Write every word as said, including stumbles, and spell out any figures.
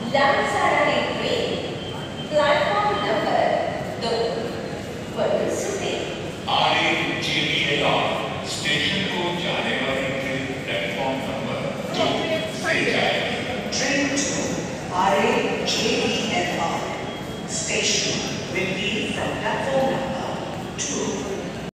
Lansara train, platform number two. What is it? R A J D L station को जाने वाली train platform number दो से जाएगी। Train two, R A J D L station will be from platform number two.